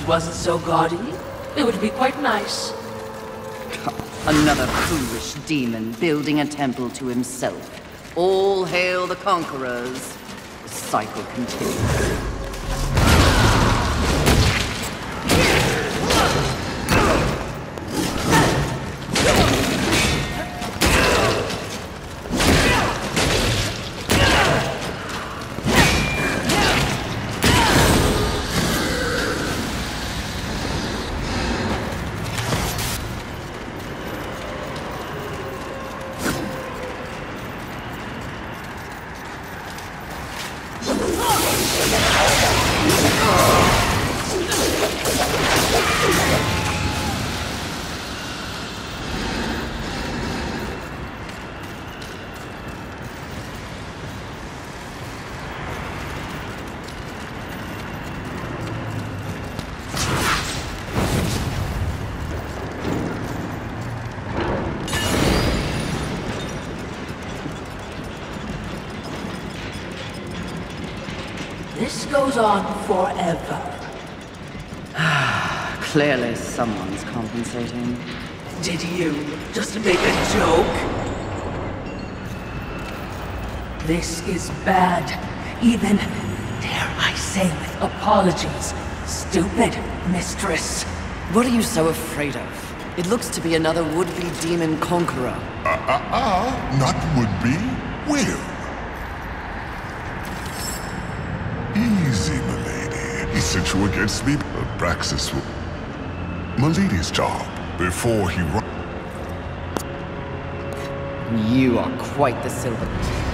it wasn't so gaudy, it would be quite nice. Another foolish demon building a temple to himself. All hail the conquerors. The cycle continues. This goes on forever. Clearly someone's compensating. Did you just make a joke? This is bad. Even, dare I say with apologies, stupid mistress. What are you so afraid of? It looks to be another would-be demon conqueror. Not would-be, will. Easy, milady. He sent you against me. Abraxis will... Milady's job, before he run... You are quite the silver.